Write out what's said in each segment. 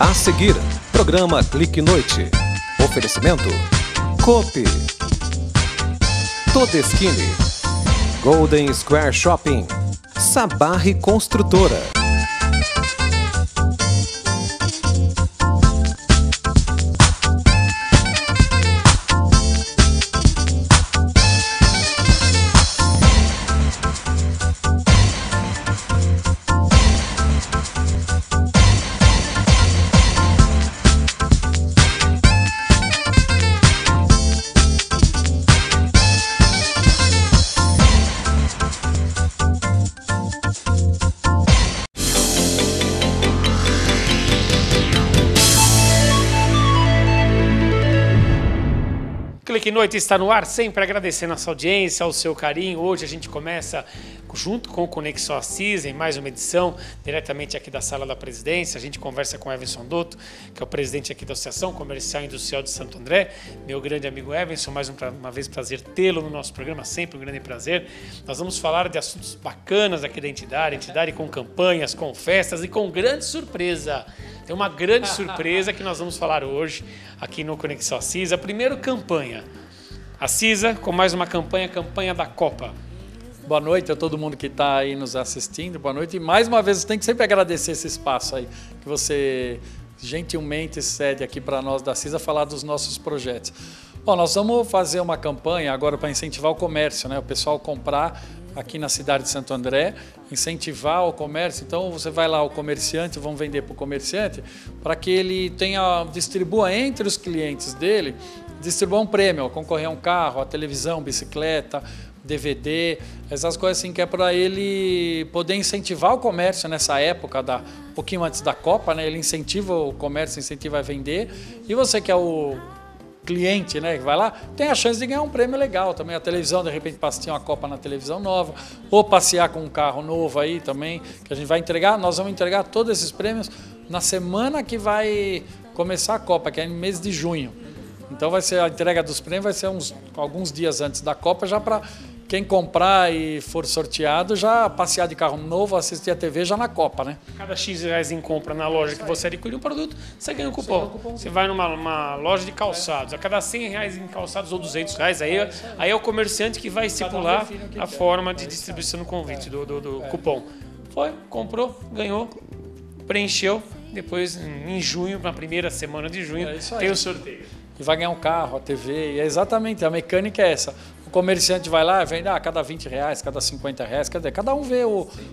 A seguir, programa Clique Noite. Oferecimento Coop, Todeskine, Golden Square Shopping, Sabarri Construtora. Clique Noite está no ar, sempre agradecendo a sua audiência, ao seu carinho. Hoje a gente começa junto com o Conexão Assis, em mais uma edição, diretamente aqui da Sala da Presidência. A gente conversa com o Evanson Dotto, que é o presidente aqui da Associação Comercial e Industrial de Santo André. Meu grande amigo Evanson, mais uma vez prazer tê-lo no nosso programa, sempre um grande prazer. Nós vamos falar de assuntos bacanas aqui da entidade com campanhas, com festas e com grande surpresa. Tem uma grande surpresa que nós vamos falar hoje aqui no Conexão Assis. A primeira campanha, a CISA, com mais uma campanha da Copa. Boa noite a todo mundo que está aí nos assistindo. Boa noite. E mais uma vez, eu tenho que sempre agradecer esse espaço aí, que você gentilmente cede aqui para nós da CISA falar dos nossos projetos. Bom, nós vamos fazer uma campanha agora para incentivar o comércio, né? O pessoal comprar aqui na cidade de Santo André, incentivar o comércio. Então você vai lá, o comerciante, vão vender para o comerciante, para que ele distribua entre os clientes dele, distribua um prêmio, concorrer a um carro, a televisão, bicicleta, DVD, essas coisas assim, que é para ele poder incentivar o comércio nessa época, um pouquinho antes da Copa, né? Ele incentiva o comércio, incentiva a vender, e você que é o cliente, né, que vai lá, tem a chance de ganhar um prêmio legal também. A televisão, de repente, passar uma Copa na televisão nova, ou passear com um carro novo aí também, que a gente vai entregar. Nós vamos entregar todos esses prêmios na semana que vai começar a Copa, que é no mês de junho. Então vai ser a entrega dos prêmios, vai ser alguns dias antes da Copa, já para quem comprar e for sorteado, já passear de carro novo, assistir a TV já na Copa, né? Cada X reais em compra na loja que você adquire um produto, você ganha um cupom. Você vai numa loja de calçados, a cada 100 reais em calçados ou 200 reais, aí é o comerciante que vai estipular a forma de distribuição do convite, do cupom. Foi, comprou, ganhou, preencheu, depois em junho, na primeira semana de junho, tem o sorteio. E vai ganhar um carro, a TV, e é exatamente, a mecânica é essa. O comerciante vai lá e vende cada 20 reais, cada 50 reais, cada um vê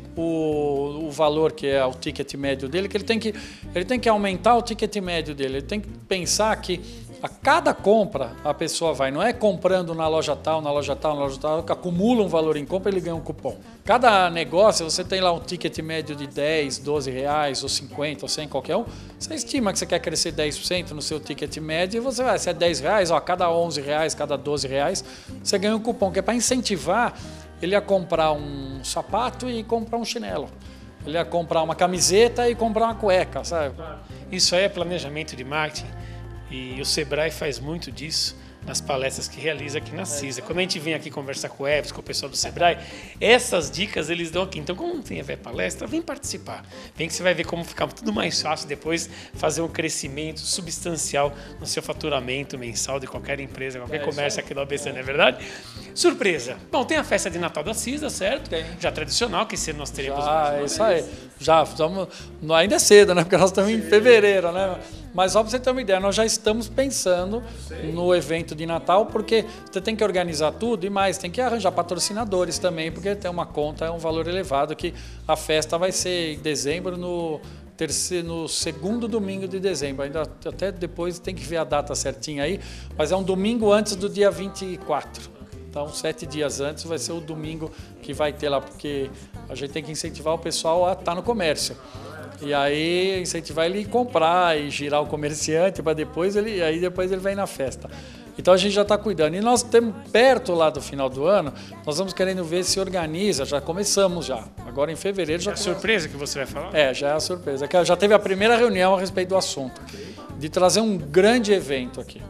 o valor que é o ticket médio dele, que ele tem que aumentar o ticket médio dele, ele tem que pensar que a cada compra a pessoa vai, não é comprando na loja tal, que acumula um valor em compra, ele ganha um cupom. Cada negócio, você tem lá um ticket médio de 10, 12 reais, ou 50, ou 100, qualquer um, você estima que você quer crescer 10% no seu ticket médio, e você vai, se é 10 reais, cada 11 reais, cada 12 reais, você ganha um cupom, que é para incentivar ele a comprar um sapato e comprar um chinelo. Ele a comprar uma camiseta e comprar uma cueca, sabe? Isso aí é planejamento de marketing. E o Sebrae faz muito disso nas palestras que realiza aqui na CISA. Quando a gente vem aqui conversar com o Eves, com o pessoal do Sebrae, essas dicas eles dão aqui. Então, como não tem a ver palestra, vem participar. Vem que você vai ver como fica tudo mais fácil depois fazer um crescimento substancial no seu faturamento mensal de qualquer empresa, qualquer comércio aqui do ABC, não é verdade? Surpresa. Bom, tem a festa de Natal da CISA, certo? Tem. Já tradicional, que esse nós teremos. É isso aí. Já estamos, ainda é cedo, né? Porque nós estamos em fevereiro, né? Mas só para você ter uma ideia, nós já estamos pensando no evento de Natal, porque você tem que organizar tudo e mais, tem que arranjar patrocinadores também, porque tem uma conta, é um valor elevado, que a festa vai ser em dezembro, no segundo domingo de dezembro. Ainda até depois tem que ver a data certinha aí, mas é um domingo antes do dia 24. Então, 7 dias antes vai ser o domingo que vai ter lá, porque a gente tem que incentivar o pessoal a estar no comércio. E aí incentivar ele a comprar e girar o comerciante para depois ele vem na festa. Então a gente já está cuidando. E nós temos perto lá do final do ano, nós vamos querendo ver se organiza, já começamos já. Agora em fevereiro já. É a surpresa que você vai falar? É, já é a surpresa. Já teve a primeira reunião a respeito do assunto, de trazer um grande evento aqui.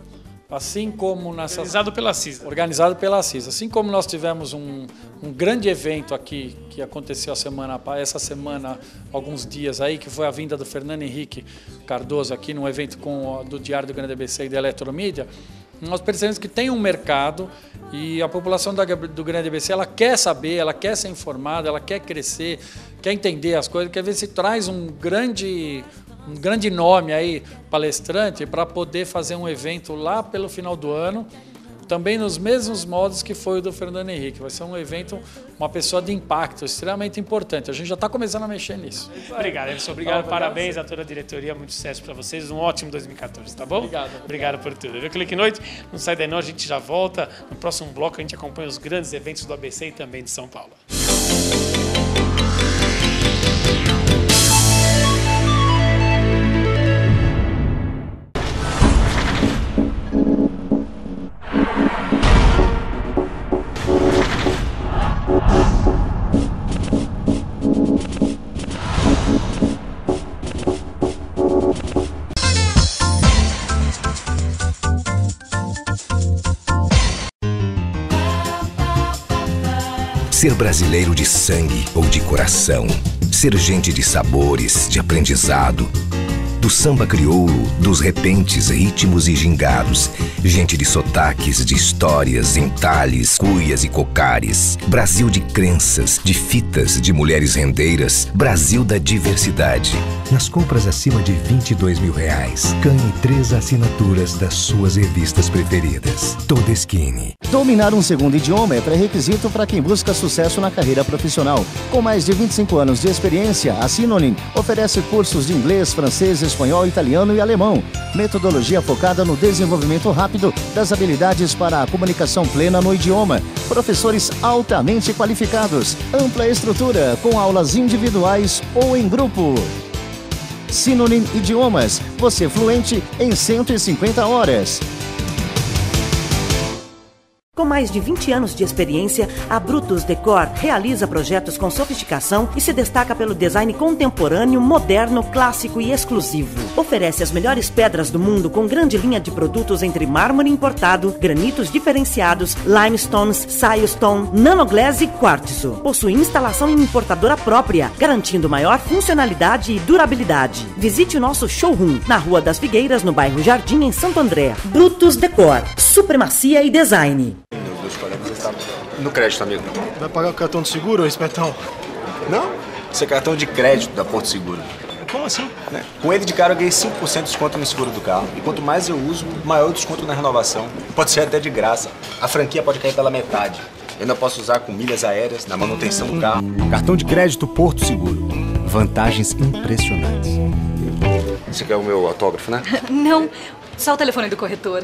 Assim como Organizado pela CISA. Organizado pela CISA. Assim como nós tivemos um grande evento aqui, que aconteceu essa semana, alguns dias aí, que foi a vinda do Fernando Henrique Cardoso aqui, num evento do Diário do Grande ABC e da Eletromídia, nós percebemos que tem um mercado e a população do Grande ABC, ela quer saber, ela quer ser informada, ela quer crescer, quer entender as coisas, quer ver se traz um grande nome aí, palestrante, para poder fazer um evento lá pelo final do ano, também nos mesmos modos que foi o do Fernando Henrique. Vai ser um evento, uma pessoa de impacto extremamente importante. A gente já está começando a mexer nisso. Obrigado, Emerson. Obrigado, parabéns a toda a diretoria. Muito sucesso para vocês. Um ótimo 2014, tá bom? Obrigado por tudo. Viu? Clique Noite, não sai daí não, a gente já volta. No próximo bloco a gente acompanha os grandes eventos do ABC e também de São Paulo. Ser brasileiro de sangue ou de coração, ser gente de sabores, de aprendizado, do samba crioulo, dos repentes, ritmos e gingados, gente de sotaques, de histórias, entalhes, cuias e cocares, Brasil de crenças, de fitas, de mulheres rendeiras, Brasil da diversidade. Nas compras acima de R$22 mil, ganhe 3 assinaturas das suas revistas preferidas. Todeschini. Dominar um segundo idioma é pré-requisito para quem busca sucesso na carreira profissional. Com mais de 25 anos de experiência, a Synonym oferece cursos de inglês, francês, espanhol, italiano e alemão. Metodologia focada no desenvolvimento rápido das habilidades para a comunicação plena no idioma. Professores altamente qualificados. Ampla estrutura com aulas individuais ou em grupo. Synonym Idiomas. Você fluente em 150 horas. Com mais de 20 anos de experiência, a Brutus Decor realiza projetos com sofisticação e se destaca pelo design contemporâneo, moderno, clássico e exclusivo. Oferece as melhores pedras do mundo com grande linha de produtos entre mármore importado, granitos diferenciados, limestones, silestone, nanoglass e quartzo. Possui instalação em importadora própria, garantindo maior funcionalidade e durabilidade. Visite o nosso showroom na Rua das Figueiras, no bairro Jardim, em Santo André. Brutus Decor, supremacia e design. No crédito, amigo. Vai pagar o cartão de seguro, Espetão? Não, isso é cartão de crédito da Porto Seguro. Como assim? Com ele de cara eu ganhei 5% de desconto no seguro do carro. E quanto mais eu uso, maior o desconto na renovação. Pode ser até de graça. A franquia pode cair pela metade. Eu ainda posso usar com milhas aéreas na manutenção do carro. Cartão de crédito Porto Seguro. Vantagens impressionantes. Você quer o meu autógrafo, né? Não, só o telefone do corretor.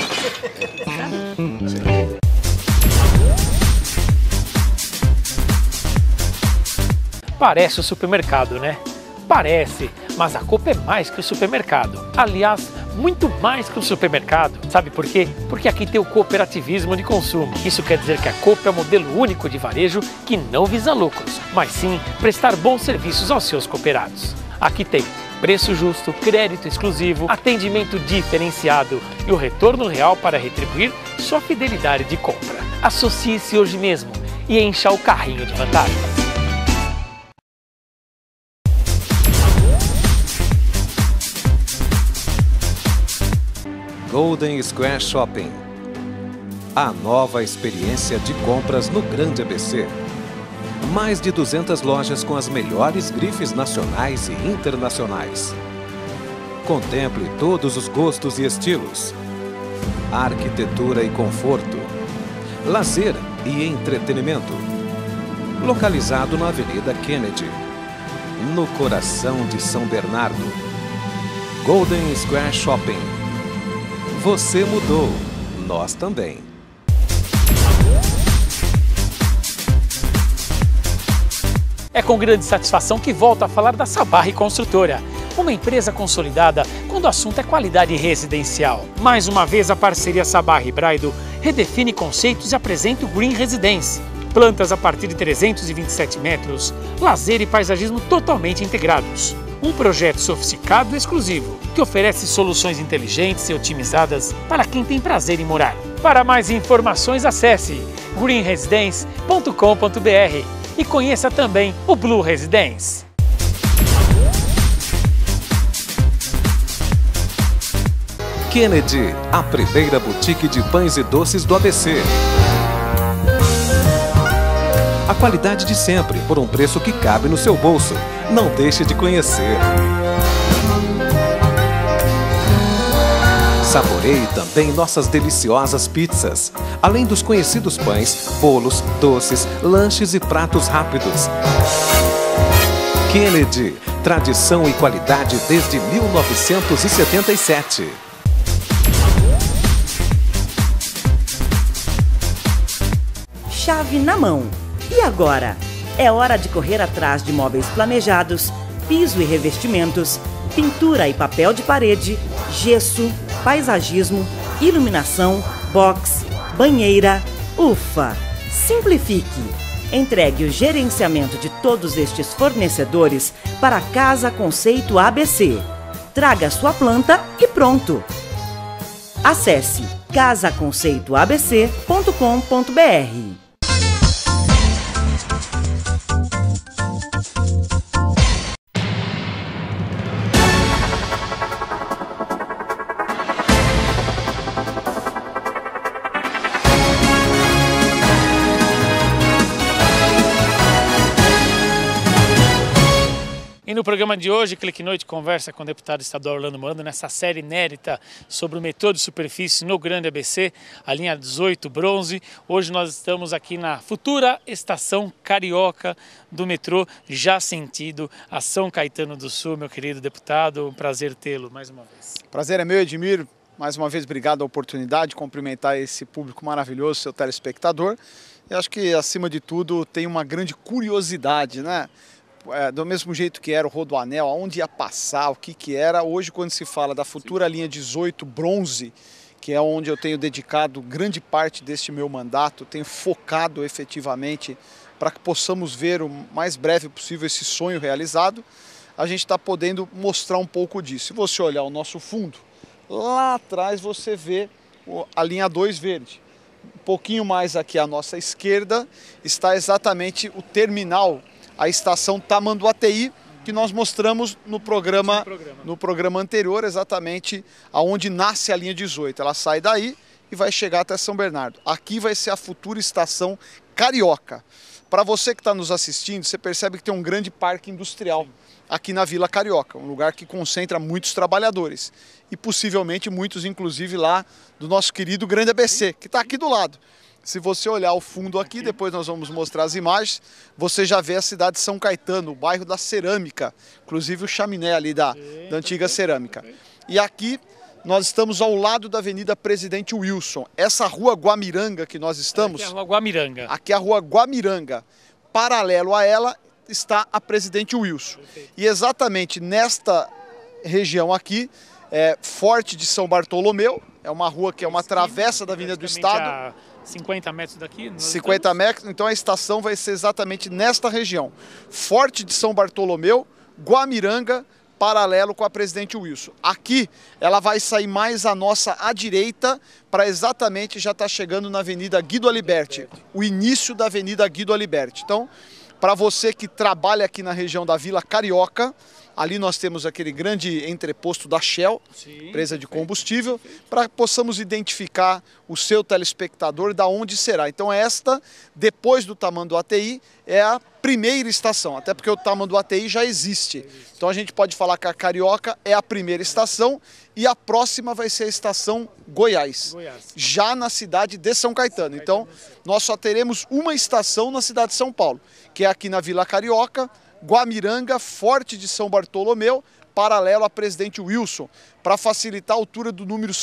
Parece o supermercado, né? Parece, mas a Coop é mais que o supermercado. Aliás, muito mais que o supermercado. Sabe por quê? Porque aqui tem o cooperativismo de consumo. Isso quer dizer que a Coop é um modelo único de varejo que não visa lucros, mas sim prestar bons serviços aos seus cooperados. Aqui tem preço justo, crédito exclusivo, atendimento diferenciado e o retorno real para retribuir sua fidelidade de compra. Associe-se hoje mesmo e encha o carrinho de vantagens. Golden Square Shopping. A nova experiência de compras no Grande ABC. Mais de 200 lojas com as melhores grifes nacionais e internacionais. Contemple todos os gostos e estilos. Arquitetura e conforto. Lazer e entretenimento. Localizado na Avenida Kennedy, no coração de São Bernardo. Golden Square Shopping. Você mudou, nós também. É com grande satisfação que volto a falar da Sabarri Construtora, uma empresa consolidada quando o assunto é qualidade residencial. Mais uma vez a parceria Sabarri e Braido redefine conceitos e apresenta o Green Residence. Plantas a partir de 327 metros, lazer e paisagismo totalmente integrados. Um projeto sofisticado e exclusivo, que oferece soluções inteligentes e otimizadas para quem tem prazer em morar. Para mais informações, acesse greenresidence.com.br e conheça também o Blue Residence. Kennedy, a primeira boutique de pães e doces do ABC. A qualidade de sempre, por um preço que cabe no seu bolso. Não deixe de conhecer. Saboreie também nossas deliciosas pizzas, além dos conhecidos pães, bolos, doces, lanches e pratos rápidos. Kennedy, tradição e qualidade desde 1977. Chave na mão. E agora? É hora de correr atrás de móveis planejados, piso e revestimentos, pintura e papel de parede, gesso, paisagismo, iluminação, box, banheira. Ufa! Simplifique! Entregue o gerenciamento de todos estes fornecedores para a Casa Conceito ABC. Traga sua planta e pronto! Acesse casaconceitoabc.com.br. E no programa de hoje, Clique Noite conversa com o deputado estadual Orlando Morando nessa série inédita sobre o metrô de superfície no Grande ABC, a linha 18 bronze. Hoje nós estamos aqui na futura estação carioca do metrô, já sentido a São Caetano do Sul, meu querido deputado. Um prazer tê-lo mais uma vez. Prazer é meu, Edmir. Mais uma vez, obrigado a oportunidade de cumprimentar esse público maravilhoso, seu telespectador. Eu acho que, acima de tudo, tem uma grande curiosidade, né? Do mesmo jeito que era o Rodoanel, aonde ia passar, o que era, hoje quando se fala da futura linha 18 bronze, que é onde eu tenho dedicado grande parte deste meu mandato, tenho focado efetivamente para que possamos ver o mais breve possível esse sonho realizado, a gente está podendo mostrar um pouco disso. Se você olhar o nosso fundo, lá atrás você vê a linha 2 verde. Um pouquinho mais aqui à nossa esquerda está exatamente o terminal, a estação Tamanduateí, que nós mostramos no programa anterior, exatamente aonde nasce a linha 18. Ela sai daí e vai chegar até São Bernardo. Aqui vai ser a futura estação Carioca. Para você que está nos assistindo, você percebe que tem um grande parque industrial aqui na Vila Carioca, um lugar que concentra muitos trabalhadores e possivelmente muitos, inclusive, lá do nosso querido Grande ABC, que está aqui do lado. Se você olhar o fundo aqui, depois nós vamos mostrar as imagens, você já vê a cidade de São Caetano, o bairro da cerâmica, inclusive o chaminé ali da antiga cerâmica. E aqui nós estamos ao lado da Avenida Presidente Wilson. Essa rua Guamiranga que nós estamos... Aqui é a rua Guamiranga. Aqui é a rua Guamiranga. Paralelo a ela está a Presidente Wilson. E exatamente nesta região aqui, Forte de São Bartolomeu, é uma rua que é uma travessa da Avenida do Estado. 50 metros daqui? 50 metros, então a estação vai ser exatamente nesta região. Forte de São Bartolomeu, Guamiranga, paralelo com a Presidente Wilson. Aqui ela vai sair mais à nossa à direita, para exatamente já estar chegando na Avenida Guido Aliberti, o início da Avenida Guido Aliberti. Então, para você que trabalha aqui na região da Vila Carioca, ali nós temos aquele grande entreposto da Shell, empresa de combustível, para que possamos identificar o seu telespectador da onde será. Então esta, depois do Tamanduateí, é a primeira estação, até porque o Tamanduateí já existe. Então a gente pode falar que a Carioca é a primeira estação e a próxima vai ser a estação Goiás, já na cidade de São Caetano. Então nós só teremos uma estação na cidade de São Paulo, que é aqui na Vila Carioca, Guamiranga, Forte de São Bartolomeu, paralelo à Presidente Wilson, para facilitar a altura do número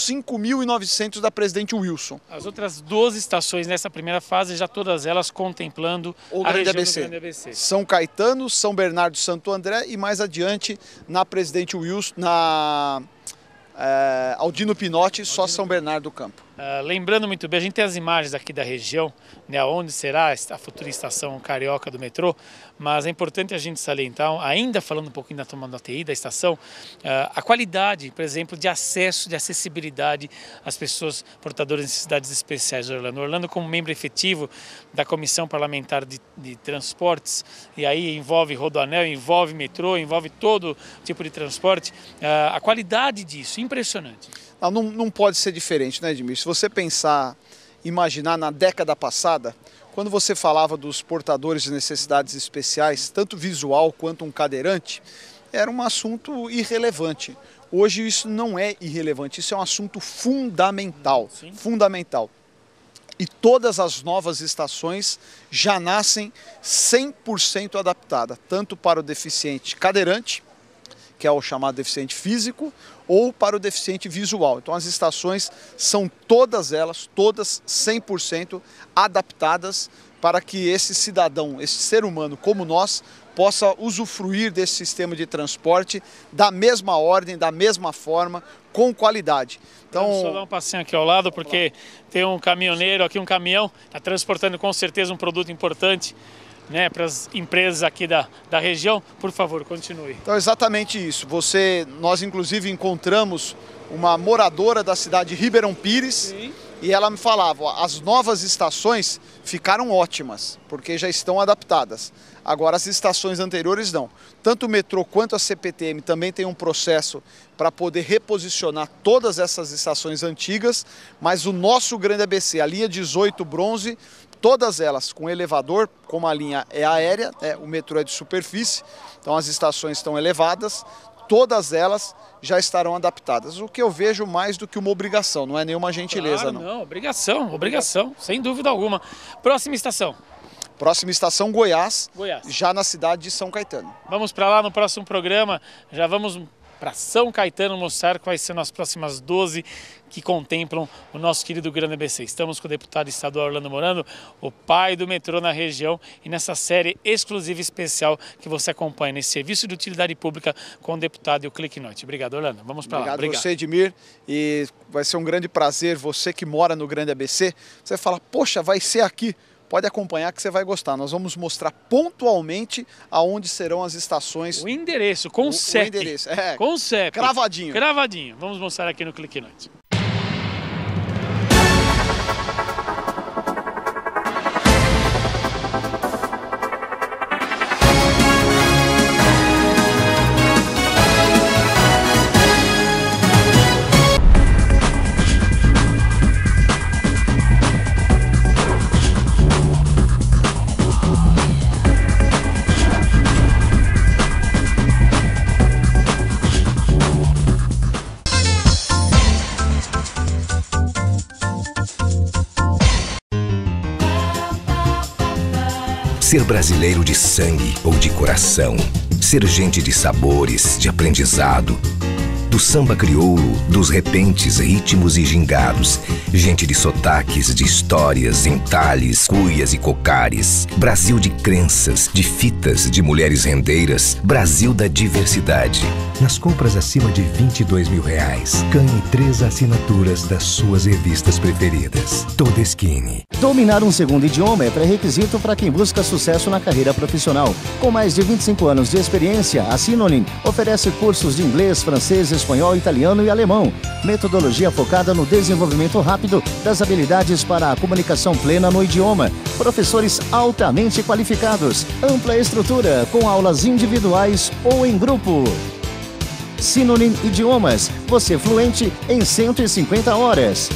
5.900 da Presidente Wilson. As outras 12 estações nessa primeira fase, já todas elas contemplando o a Grande região ABC. do Grande ABC. São Caetano, São Bernardo, Santo André e mais adiante na Presidente Wilson, na Aldino Pinotti, só São Bernardo do Campo. Lembrando muito bem, a gente tem as imagens aqui da região, né, onde será a futura estação carioca do metrô, mas é importante a gente salientar, ainda falando um pouquinho da tomada da TI, da estação, a qualidade, por exemplo, de acesso, de acessibilidade às pessoas portadoras de necessidades especiais. Orlando, como membro efetivo da Comissão Parlamentar de Transportes, e aí envolve rodoanel, envolve metrô, envolve todo tipo de transporte, a qualidade disso, impressionante. Não pode ser diferente, né, Edmir? Se você pensar, imaginar na década passada, quando você falava dos portadores de necessidades especiais, tanto visual quanto um cadeirante, era um assunto irrelevante. Hoje isso não é irrelevante, isso é um assunto fundamental, fundamental. E todas as novas estações já nascem 100% adaptadas, tanto para o deficiente cadeirante, que é o chamado deficiente físico, ou para o deficiente visual. Então as estações são todas elas, todas 100% adaptadas para que esse cidadão, esse ser humano como nós, possa usufruir desse sistema de transporte da mesma ordem, da mesma forma, com qualidade. Então, vamos só dar um passinho aqui ao lado, porque tem um caminhoneiro aqui, um caminhão, está transportando com certeza um produto importante, né, para as empresas aqui da região. Por favor, continue. Então, exatamente isso. Nós inclusive encontramos uma moradora da cidade de Ribeirão Pires. Sim. E ela me falava, as novas estações ficaram ótimas, porque já estão adaptadas. Agora as estações anteriores não. Tanto o metrô quanto a CPTM também tem um processo para poder reposicionar todas essas estações antigas, mas o nosso grande ABC, a linha 18 bronze, todas elas com elevador, como a linha é aérea, o metrô é de superfície, então as estações estão elevadas, todas elas já estarão adaptadas. O que eu vejo mais do que uma obrigação, não é nenhuma gentileza. Claro, não, obrigação, sem dúvida alguma. Próxima estação. Próxima estação, Goiás, já na cidade de São Caetano. Vamos para lá no próximo programa, já vamos para São Caetano mostrar quais são as próximas 12 que contemplam o nosso querido Grande ABC. Estamos com o deputado estadual Orlando Morando, o pai do metrô na região, e nessa série exclusiva e especial que você acompanha nesse serviço de utilidade pública com o deputado e o Clique Noite. Obrigado, Orlando. Vamos para lá. Obrigado você, Edmir. E vai ser um grande prazer, você que mora no Grande ABC, você fala, poxa, vai ser aqui. Pode acompanhar que você vai gostar. Nós vamos mostrar pontualmente aonde serão as estações. O endereço, com CEP. O endereço, com CEP. Cravadinho. Cravadinho. Vamos mostrar aqui no Clique Noite. Ser brasileiro de sangue ou de coração, ser gente de sabores, de aprendizado, do samba crioulo, dos repentes, ritmos e gingados, gente de sotaques, de histórias, entalhes, cuias e cocares, Brasil de crenças, de fitas, de mulheres rendeiras, Brasil da diversidade. Nas compras acima de R$22 mil, ganhe 3 assinaturas das suas revistas preferidas. Todeskine. Dominar um segundo idioma é pré-requisito para quem busca sucesso na carreira profissional. Com mais de 25 anos de experiência, a Synonym oferece cursos de inglês, francês, espanhol, italiano e alemão. Metodologia focada no desenvolvimento rápido das habilidades para a comunicação plena no idioma. Professores altamente qualificados. Ampla estrutura com aulas individuais ou em grupo. Synonym Idiomas. Você fluente em 150 horas.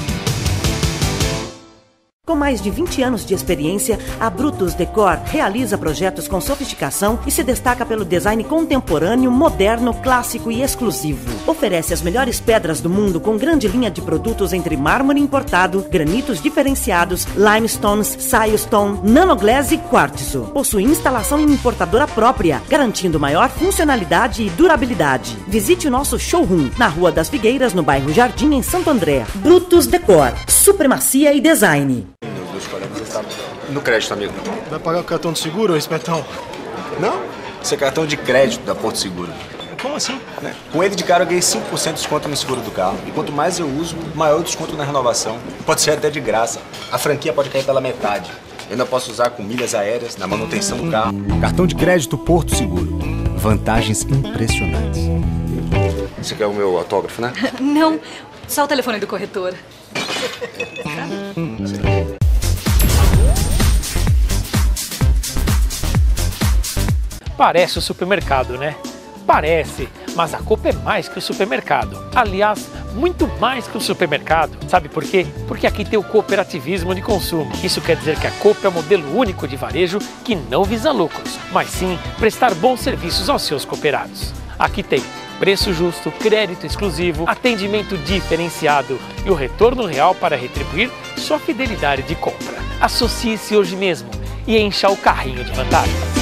Com mais de 20 anos de experiência, a Brutus Decor realiza projetos com sofisticação e se destaca pelo design contemporâneo, moderno, clássico e exclusivo. Oferece as melhores pedras do mundo com grande linha de produtos entre mármore importado, granitos diferenciados, limestones, silestone, nanoglass e quartzo. Possui instalação em importadora própria, garantindo maior funcionalidade e durabilidade. Visite o nosso showroom na Rua das Figueiras, no bairro Jardim, em Santo André. Brutus Decor, supremacia e design. No crédito, amigo. Vai pagar o cartão de seguro, Espetão? Não, isso é cartão de crédito da Porto Seguro. Como assim? Com ele de cara eu ganhei 5% de desconto no seguro do carro. E quanto mais eu uso, maior o desconto na renovação. Pode ser até de graça. A franquia pode cair pela metade. Eu ainda posso usar com milhas aéreas na manutenção do carro. Cartão de crédito Porto Seguro. Vantagens impressionantes. Você quer o meu autógrafo, né? Não, só o telefone do corretor. Parece o supermercado, né? Parece, mas a Coop é mais que o supermercado. Aliás, muito mais que o supermercado. Sabe por quê? Porque aqui tem o cooperativismo de consumo. Isso quer dizer que a Coop é um modelo único de varejo que não visa lucros, mas sim prestar bons serviços aos seus cooperados. Aqui tem preço justo, crédito exclusivo, atendimento diferenciado e o retorno real para retribuir sua fidelidade de compra. Associe-se hoje mesmo e encha o carrinho de vantagens.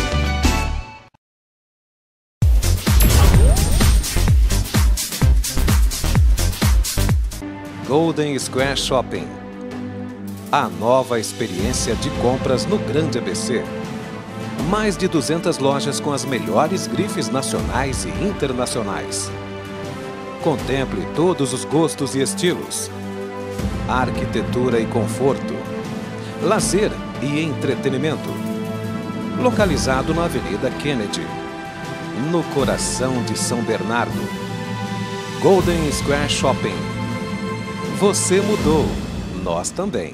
Golden Square Shopping. A nova experiência de compras no Grande ABC. Mais de 200 lojas com as melhores grifes nacionais e internacionais. Contemple todos os gostos e estilos. Arquitetura e conforto. Lazer e entretenimento. Localizado na Avenida Kennedy, no coração de São Bernardo. Golden Square Shopping. Você mudou, nós também.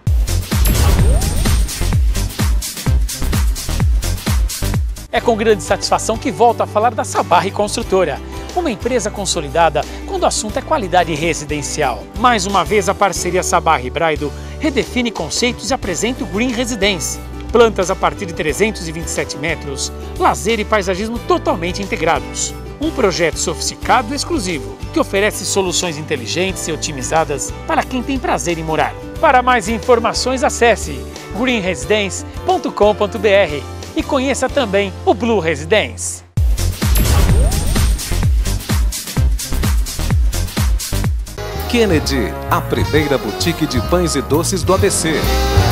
É com grande satisfação que volto a falar da Sabarri Construtora, uma empresa consolidada quando o assunto é qualidade residencial. Mais uma vez a parceria Sabarri e Braido redefine conceitos e apresenta o Green Residence. Plantas a partir de 327 metros, lazer e paisagismo totalmente integrados. Um projeto sofisticado e exclusivo, que oferece soluções inteligentes e otimizadas para quem tem prazer em morar. Para mais informações, acesse greenresidence.com.br e conheça também o Blue Residence. Kennedy, a primeira boutique de pães e doces do ABC.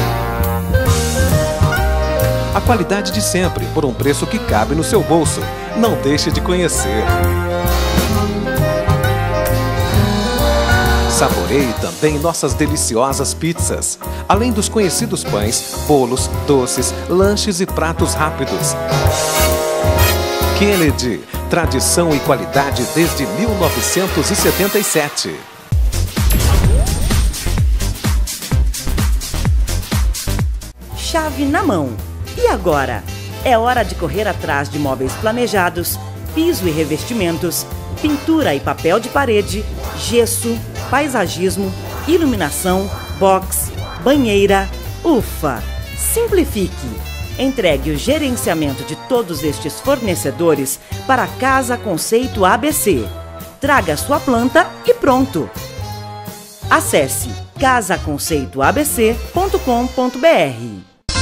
A qualidade de sempre, por um preço que cabe no seu bolso. Não deixe de conhecer. Saboreie também nossas deliciosas pizzas, além dos conhecidos pães, bolos, doces, lanches e pratos rápidos. Kennedy, tradição e qualidade desde 1977. Chave na mão. E agora? É hora de correr atrás de móveis planejados, piso e revestimentos, pintura e papel de parede, gesso, paisagismo, iluminação, box, banheira. Ufa! Simplifique! Entregue o gerenciamento de todos estes fornecedores para a Casa Conceito ABC. Traga sua planta e pronto! Acesse casaconceitoabc.com.br.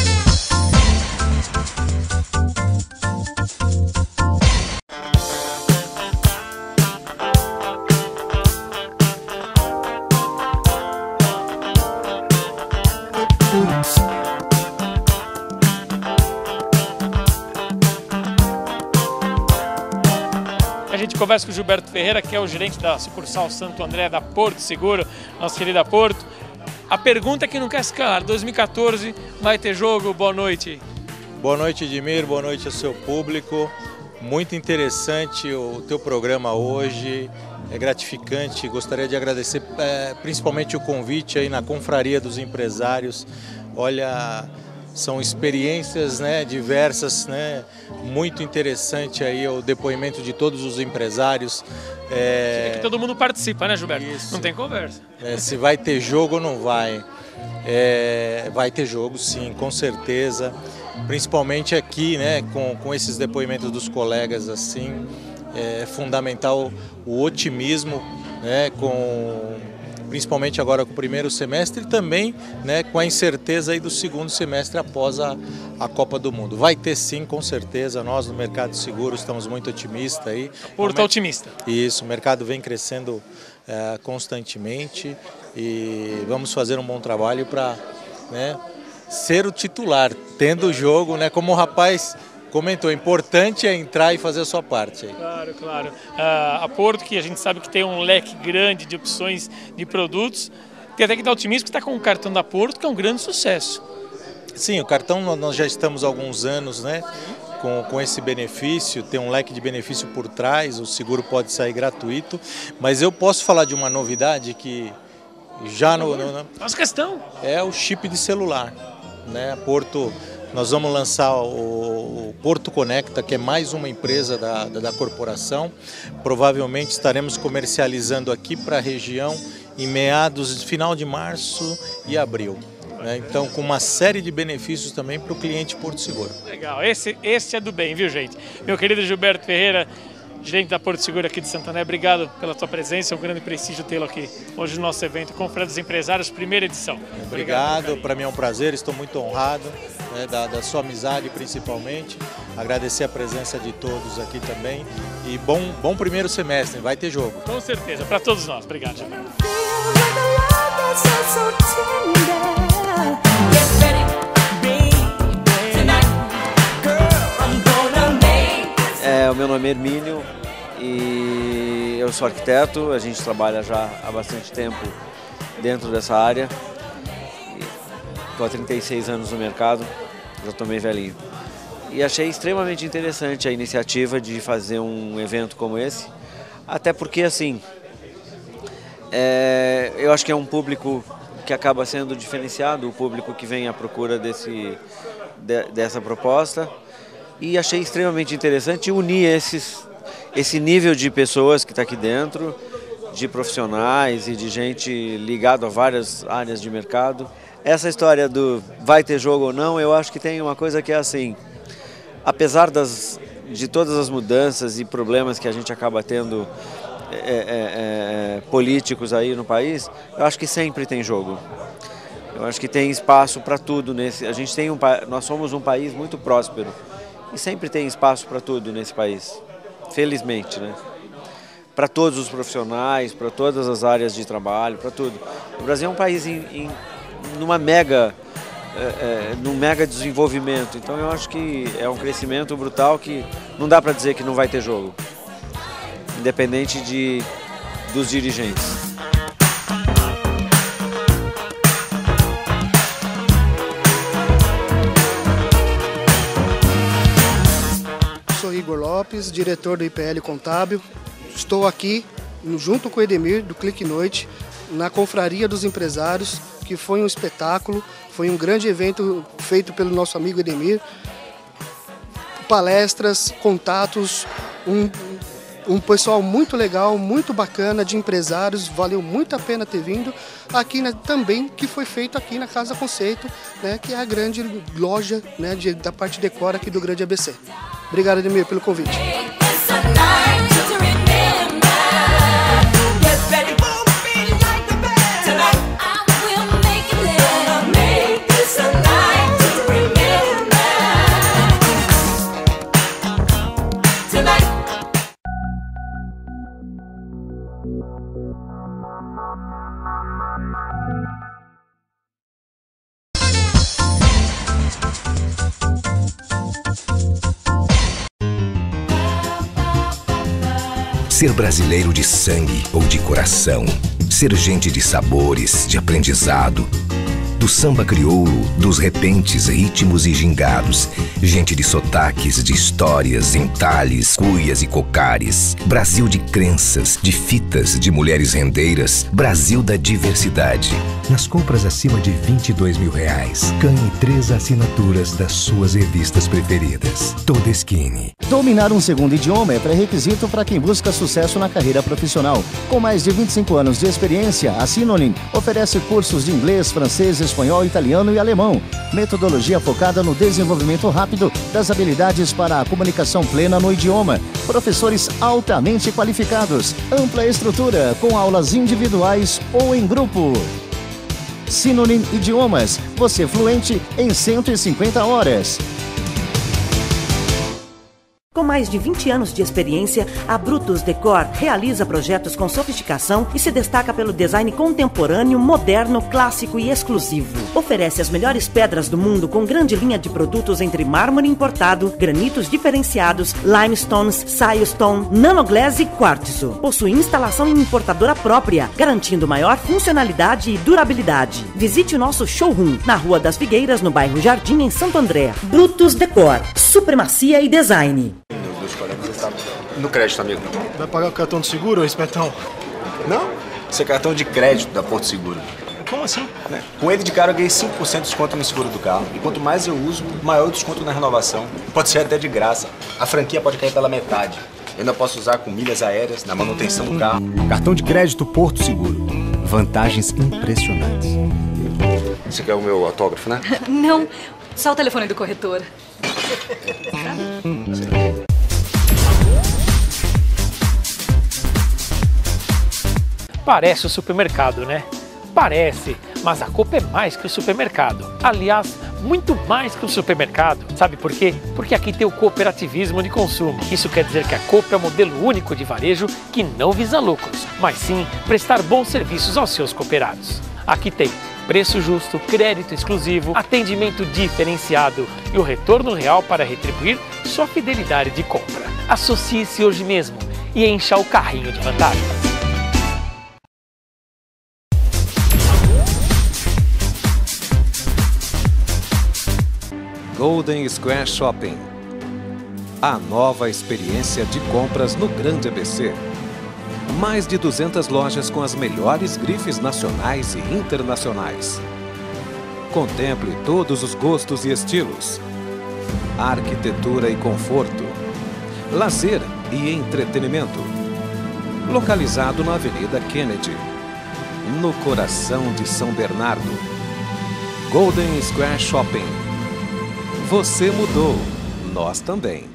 A gente conversa com o Gilberto Ferreira, que é o gerente da sucursal Santo André da Porto Seguro, nossa querida Porto. A pergunta que não quer se calar, 2014 vai ter jogo? Boa noite. Boa noite, Edmir, boa noite ao seu público. Muito interessante o teu programa hoje, é gratificante. Gostaria de agradecer principalmente o convite aí na Confraria dos Empresários. Olha, são experiências, né, diversas, né, muito interessante aí o depoimento de todos os empresários. Que todo mundo participa, né, Gilberto? Isso. Não tem conversa. Se vai ter jogo ou não vai. Vai ter jogo, sim, com certeza. Principalmente aqui, né, com esses depoimentos dos colegas, assim, é fundamental o otimismo, né, principalmente agora com o primeiro semestre e também, né, com a incerteza aí do segundo semestre após a Copa do Mundo. Vai ter sim, com certeza. Nós no mercado de seguros estamos muito otimistas aí. Porto otimista. Isso, o mercado vem crescendo constantemente e vamos fazer um bom trabalho para, né, ser o titular, tendo o jogo, né, como o rapaz comentou, o importante é entrar e fazer a sua parte. Aí. Claro, claro. A Porto, que a gente sabe que tem um leque grande de opções de produtos, tem até que dar otimismo que está com o cartão da Porto, que é um grande sucesso. Sim, o cartão nós já estamos há alguns anos, né? Com esse benefício, tem um leque de benefício por trás, o seguro pode sair gratuito, mas eu posso falar de uma novidade que já Faz questão. É o chip de celular, né? Porto, nós vamos lançar o Porto Conecta, que é mais uma empresa da corporação, provavelmente estaremos comercializando aqui para a região em meados, final de março e abril. Então, com uma série de benefícios também para o cliente Porto Seguro. Legal, esse é do bem, viu, gente? Meu querido Gilberto Ferreira, gerente da Porto Seguro aqui de Santander, obrigado pela tua presença, é um grande prestígio tê-lo aqui hoje no nosso evento, Conferência dos Empresários, primeira edição. Obrigado, para mim é um prazer, estou muito honrado, né, da sua amizade principalmente, agradecer a presença de todos aqui também e bom primeiro semestre, vai ter jogo. Com certeza, para todos nós, obrigado, Gilberto. O meu nome é Hermínio e eu sou arquiteto, a gente trabalha já há bastante tempo dentro dessa área. Estou há 36 anos no mercado, já estou meio velhinho. E achei extremamente interessante a iniciativa de fazer um evento como esse, até porque assim, eu acho que é um público que acaba sendo diferenciado, o público que vem à procura dessa proposta. E achei extremamente interessante unir esse nível de pessoas que está aqui dentro, de profissionais e de gente ligada a várias áreas de mercado. Essa história do vai ter jogo ou não, eu acho que tem uma coisa que é assim, apesar de todas as mudanças e problemas que a gente acaba tendo políticos aí no país, eu acho que sempre tem jogo. Eu acho que tem espaço para tudo nós somos um país muito próspero. E sempre tem espaço para tudo nesse país, felizmente, né? Para todos os profissionais, para todas as áreas de trabalho, para tudo. O Brasil é um país num mega desenvolvimento, então eu acho que é um crescimento brutal que não dá para dizer que não vai ter jogo, independente dos dirigentes. Sou Igor Lopes, diretor do IPL Contábil. Estou aqui, junto com o Edemir, do Clique Noite, na Confraria dos Empresários, que foi um espetáculo, foi um grande evento feito pelo nosso amigo Edemir. Palestras, contatos, um pessoal muito legal, muito bacana, de empresários, valeu muito a pena ter vindo. Aqui também, que foi feito aqui na Casa Conceito, né, que é a grande loja, né, da parte decor aqui do Grande ABC. Obrigado, Edemir, pelo convite. Ser brasileiro de sangue ou de coração, ser gente de sabores, de aprendizado, do samba crioulo, dos repentes, ritmos e gingados, gente de sotaques, de histórias, entalhes, cuias e cocares, Brasil de crenças, de fitas, de mulheres rendeiras, Brasil da diversidade. Nas compras acima de R$22 mil, ganhe 3 assinaturas das suas revistas preferidas. Todeskine. Dominar um segundo idioma é pré-requisito para quem busca sucesso na carreira profissional. Com mais de 25 anos de experiência, a Synonym oferece cursos de inglês, francês, espanhol, italiano e alemão. Metodologia focada no desenvolvimento rápido das habilidades para a comunicação plena no idioma. Professores altamente qualificados. Ampla estrutura, com aulas individuais ou em grupo. Synonym Idiomas. Você fluente em 150 horas. Com mais de 20 anos de experiência, a Brutus Decor realiza projetos com sofisticação e se destaca pelo design contemporâneo, moderno, clássico e exclusivo. Oferece as melhores pedras do mundo com grande linha de produtos entre mármore importado, granitos diferenciados, limestones, silestone, nanoglass e quartzo. Possui instalação em importadora própria, garantindo maior funcionalidade e durabilidade. Visite o nosso showroom na Rua das Figueiras, no bairro Jardim, em Santo André. Brutus Decor, supremacia e design. No crédito, amigo. Vai pagar o cartão de seguro, espertão? Não, isso é cartão de crédito da Porto Seguro. Como assim? Com ele de cara eu ganhei 5% de desconto no seguro do carro. E quanto mais eu uso, maior o desconto na renovação. Pode ser até de graça. A franquia pode cair pela metade. Eu ainda posso usar com milhas aéreas na manutenção do carro. Cartão de crédito Porto Seguro. Vantagens impressionantes. Você quer o meu autógrafo, né? Não, só o telefone do corretor. Parece o supermercado, né? Parece, mas a Coop é mais que o supermercado. Aliás, muito mais que o supermercado. Sabe por quê? Porque aqui tem o cooperativismo de consumo. Isso quer dizer que a Coop é um modelo único de varejo que não visa lucros, mas sim prestar bons serviços aos seus cooperados. Aqui tem preço justo, crédito exclusivo, atendimento diferenciado e o retorno real para retribuir sua fidelidade de compra. Associe-se hoje mesmo e encha o carrinho de vantagens. Golden Square Shopping. A nova experiência de compras no Grande ABC. Mais de 200 lojas com as melhores grifes nacionais e internacionais. Contemple todos os gostos e estilos. Arquitetura e conforto. Lazer e entretenimento. Localizado na Avenida Kennedy, no coração de São Bernardo. Golden Square Shopping. Você mudou, nós também.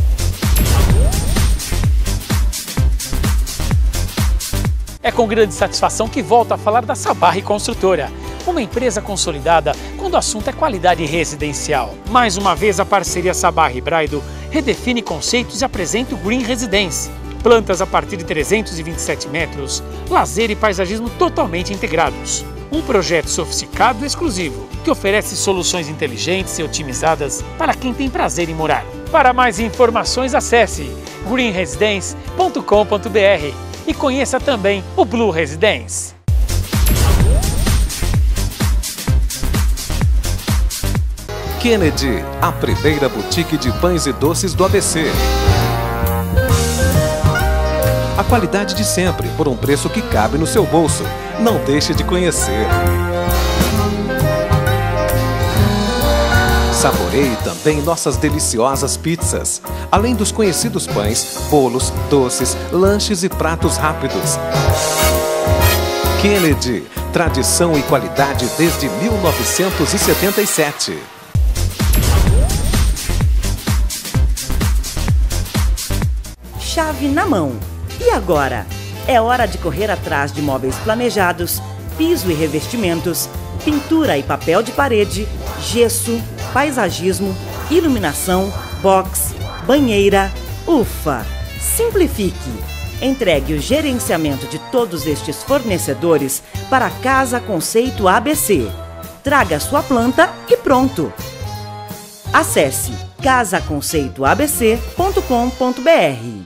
É com grande satisfação que volto a falar da Sabarri Construtora, uma empresa consolidada quando o assunto é qualidade residencial. Mais uma vez, a parceria Sabarri Braido redefine conceitos e apresenta o Green Residence. Plantas a partir de 327 metros, lazer e paisagismo totalmente integrados. Um projeto sofisticado e exclusivo, que oferece soluções inteligentes e otimizadas para quem tem prazer em morar. Para mais informações, acesse greenresidence.com.br e conheça também o Blue Residence. Kennedy, a primeira boutique de pães e doces do ABC. A qualidade de sempre, por um preço que cabe no seu bolso. Não deixe de conhecer. Saboreie também nossas deliciosas pizzas, além dos conhecidos pães, bolos, doces, lanches e pratos rápidos. Kennedy, tradição e qualidade desde 1977. Chave na mão. E agora? É hora de correr atrás de móveis planejados, piso e revestimentos, pintura e papel de parede, gesso, paisagismo, iluminação, box, banheira. Ufa! Simplifique! Entregue o gerenciamento de todos estes fornecedores para a Casa Conceito ABC. Traga sua planta e pronto! Acesse casaconceitoabc.com.br.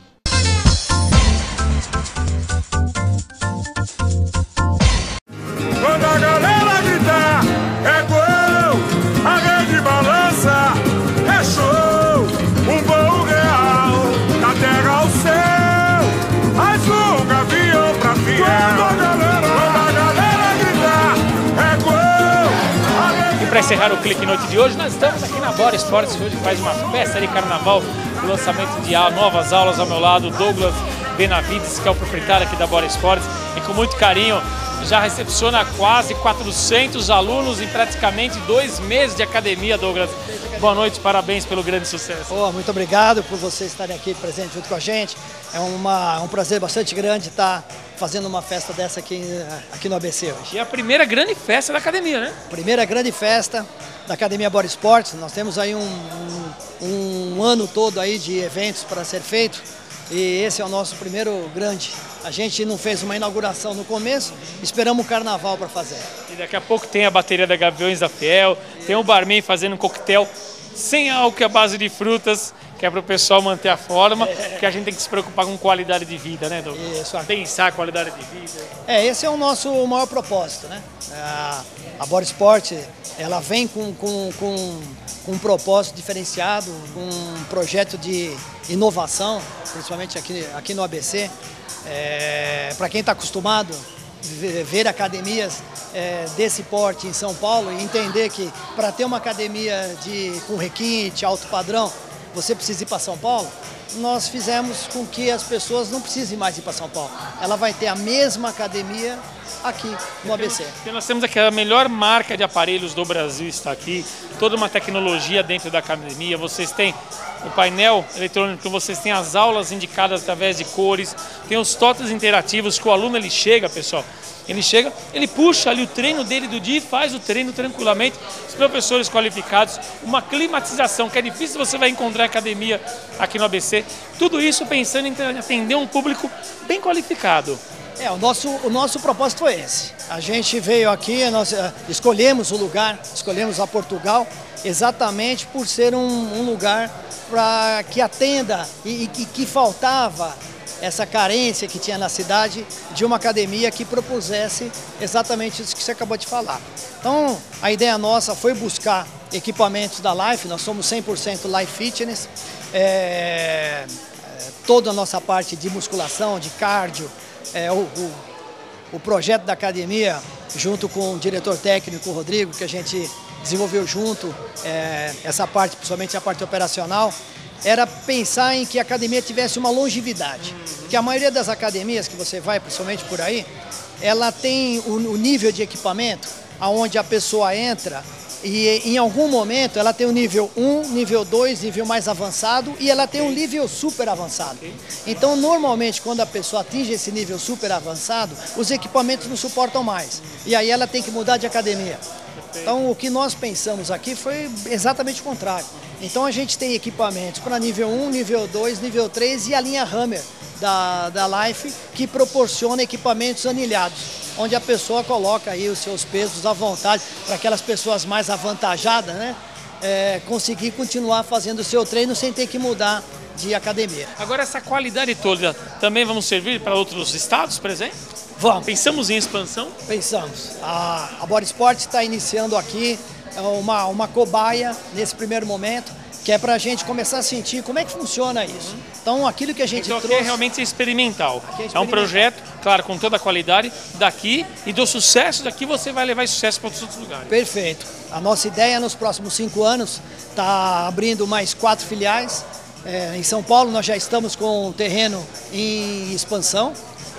Quando a galera gritar, é gol, a rede balança, é show, um voo real, da terra ao céu, azul, gavião pra fiel. Quando a galera gritar, é gol, a rede. E para encerrar o Clique Noite de hoje, nós estamos aqui na Bora Esportes, que hoje faz uma festa de carnaval, o lançamento de novas aulas ao meu lado, Douglas Benavides, que é o proprietário aqui da Bora Esportes, e com muito carinho já recepciona quase 400 alunos em praticamente 2 meses de academia, Douglas. Boa noite, parabéns pelo grande sucesso. Muito obrigado por vocês estarem aqui presentes junto com a gente. É um prazer bastante grande estar fazendo uma festa dessa aqui no ABC hoje. E é a primeira grande festa da academia, né? Primeira grande festa da Academia Body Sports. Nós temos aí um ano todo aí de eventos para ser feito. E esse é o nosso primeiro grande. A gente não fez uma inauguração no começo, esperamos o carnaval para fazer. E daqui a pouco tem a bateria da Gaviões da Fiel, tem o barman fazendo um coquetel sem álcool à base de frutas, que é para o pessoal manter a forma, porque a gente tem que se preocupar com qualidade de vida, né, Douglas? Isso. Pensar a qualidade de vida. Esse é o nosso maior propósito, né? A Body Sport, ela vem com um propósito diferenciado, com um projeto de inovação, principalmente aqui no ABC. Para quem está acostumado a ver academias desse porte em São Paulo e entender que para ter uma academia com requinte, alto padrão, você precisa ir para São Paulo, nós fizemos com que as pessoas não precisem mais ir para São Paulo. Ela vai ter a mesma academia aqui no ABC. Porque nós temos aqui a melhor marca de aparelhos do Brasil, está aqui, toda uma tecnologia dentro da academia, vocês têm o painel eletrônico, vocês têm as aulas indicadas através de cores, tem os totens interativos que o aluno ele chega, pessoal, ele puxa ali o treino dele do dia e faz o treino tranquilamente, os professores qualificados, uma climatização que é difícil você vai encontrar academia aqui no ABC, tudo isso pensando em atender um público bem qualificado. O nosso propósito foi esse. A gente veio aqui, nós escolhemos o lugar, escolhemos a Portugal, exatamente por ser um lugar para que atenda e que faltava essa carência que tinha na cidade de uma academia que propusesse exatamente isso que você acabou de falar. Então, a ideia nossa foi buscar equipamentos da Life, nós somos 100% Life Fitness, toda a nossa parte de musculação, de cardio, o projeto da academia, junto com o diretor técnico, o Rodrigo, que a gente desenvolveu junto, essa parte, principalmente a parte operacional, era pensar em que a academia tivesse uma longevidade. Porque a maioria das academias que você vai, principalmente por aí, ela tem o nível de equipamento, onde a pessoa entra e em algum momento ela tem o nível 1, nível 2, nível mais avançado e ela tem um nível super avançado. Então, normalmente, quando a pessoa atinge esse nível super avançado, os equipamentos não suportam mais. E aí ela tem que mudar de academia. Então, o que nós pensamos aqui foi exatamente o contrário. Então, a gente tem equipamentos para nível 1, nível 2, nível 3 e a linha Hammer da Life, que proporciona equipamentos anilhados, onde a pessoa coloca aí os seus pesos à vontade, para aquelas pessoas mais avantajadas, né? Conseguir continuar fazendo o seu treino sem ter que mudar de academia. Agora, essa qualidade toda também vamos servir para outros estados, por exemplo? Vamos. Pensamos em expansão? Pensamos. A Body Sport está iniciando aqui uma cobaia nesse primeiro momento, que é para a gente começar a sentir como é que funciona isso. Então, aquilo que a gente trouxe... Aqui é realmente experimental. É um projeto, claro, com toda a qualidade daqui e do sucesso daqui você vai levar esse sucesso para outros lugares. Perfeito. A nossa ideia nos próximos 5 anos está abrindo mais 4 filiais. Em São Paulo nós já estamos com o terreno em expansão.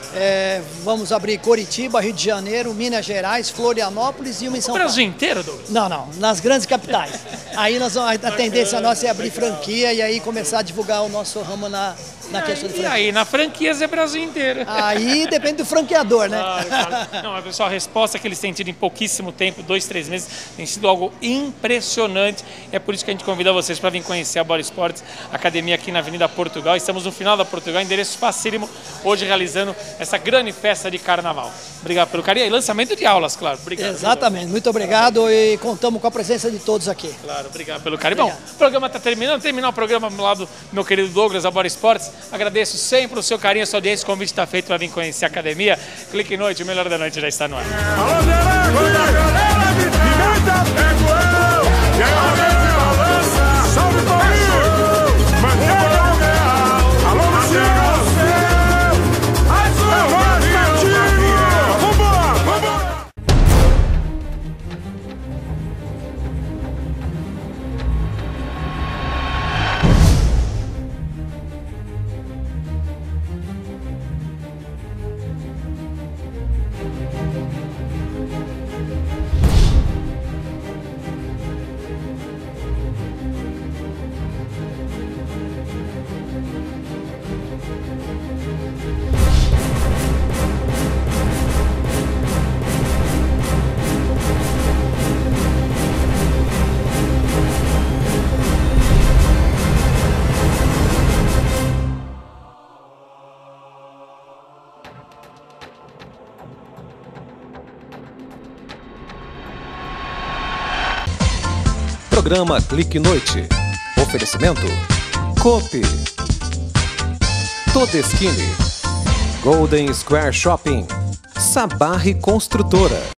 Vamos abrir Coritiba, Rio de Janeiro, Minas Gerais, Florianópolis e uma em São Paulo. O Brasil inteiro, Douglas? Não, nas grandes capitais. Aí a tendência nossa é abrir franquia e aí começar a divulgar o nosso ramo na questão de franquia. E aí, na franquia é Brasil inteiro. Aí depende do franqueador, né? Claro. Não, mas pessoal, a resposta que eles têm tido em pouquíssimo tempo, 2, 3 meses, tem sido algo impressionante. É por isso que a gente convida vocês para vir conhecer a Body Sports, academia aqui na Avenida Portugal. Estamos no final da Portugal, endereço facílimo, hoje realizando essa grande festa de carnaval. Obrigado pelo carinho e lançamento de aulas, claro. Obrigado. Exatamente, muito obrigado e contamos com a presença de todos aqui. Claro, obrigado pelo carinho. Bom, o programa está terminando, terminar o programa do lado do meu querido Douglas, da Body Sports. Agradeço sempre o seu carinho, a sua audiência, o convite está feito para vir conhecer a academia. Clique Noite, o melhor da noite já está no ar. Programa Clique Noite. Oferecimento Coop, Todeskine, Golden Square Shopping, Sabarri Construtora.